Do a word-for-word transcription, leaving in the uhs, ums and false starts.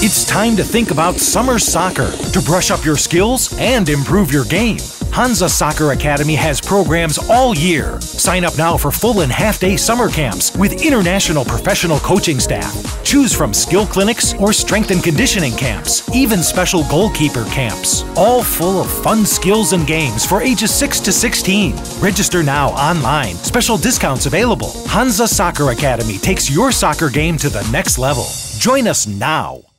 It's time to think about summer soccer to brush up your skills and improve your game. HANSA Soccer Academy has programs all year. Sign up now for full and half-day summer camps with international professional coaching staff. Choose from skill clinics or strength and conditioning camps, even special goalkeeper camps. All full of fun skills and games for ages six to sixteen. Register now online. Special discounts available. HANSA Soccer Academy takes your soccer game to the next level. Join us now.